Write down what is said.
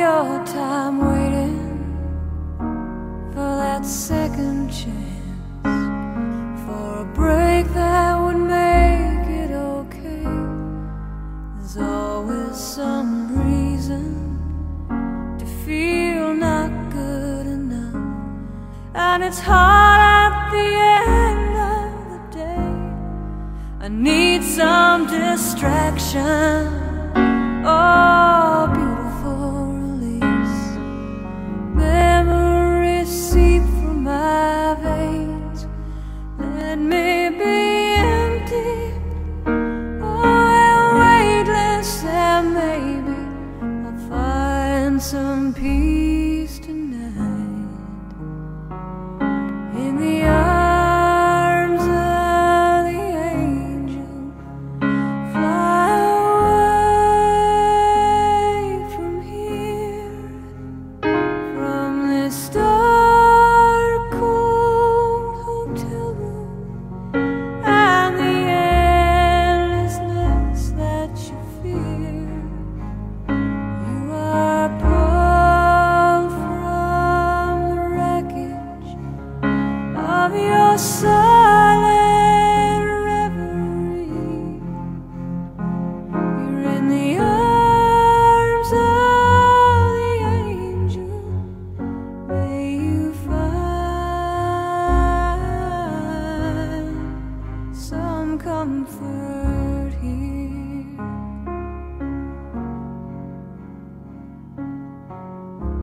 your time waiting for that second chance, for a break that would make it okay. There's always some reason to feel not good enough, and it's hard at the end of the day. I need some distraction. Oh, beautiful release. Memories seep from my veins. Let me be empty. Oh, weightless, and maybe I'll find some peace tonight in the arms of the angel. Fly away from here, from this